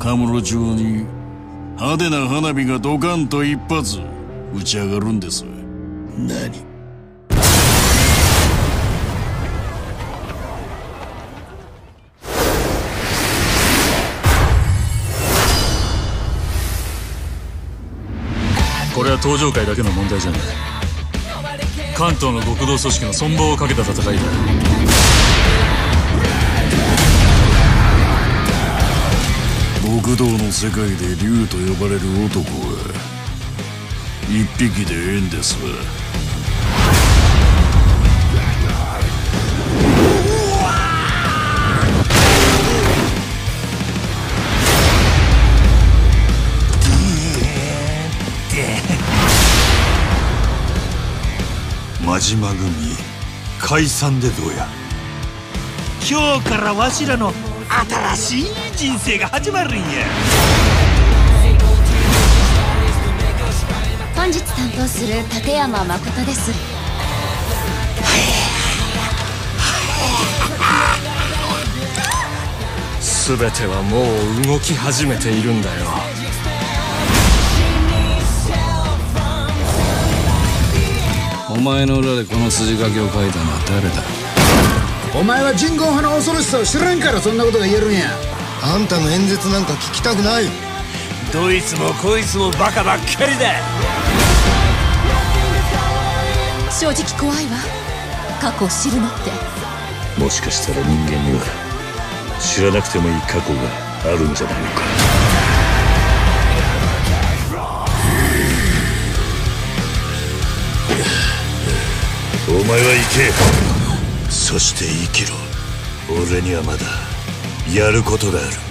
羽室町に派手な花火がドカンと一発打ち上がるんです。 何？ これは登場界だけの問題じゃない。関東の極道組織の存亡をかけた戦いだ。 極道の世界で竜と呼ばれる男は一匹でええんですわ。 真島組解散でどうや。 今日からわしらの新しい人生が始まるんや。 本日担当する立山誠です。 全てはもう動き始めているんだよ。 お前の裏でこの筋書きを書いたのは誰だ？ お前は人工派の恐ろしさを知らんからそんなことが言えるんや。 あんたの演説なんか聞きたくない。 どいつもこいつもバカばっかりだ。 正直怖いわ、過去を知るのって。 もしかしたら人間には知らなくてもいい過去があるんじゃないのか。お前は行け。 そして生きろ。俺にはまだやることがある。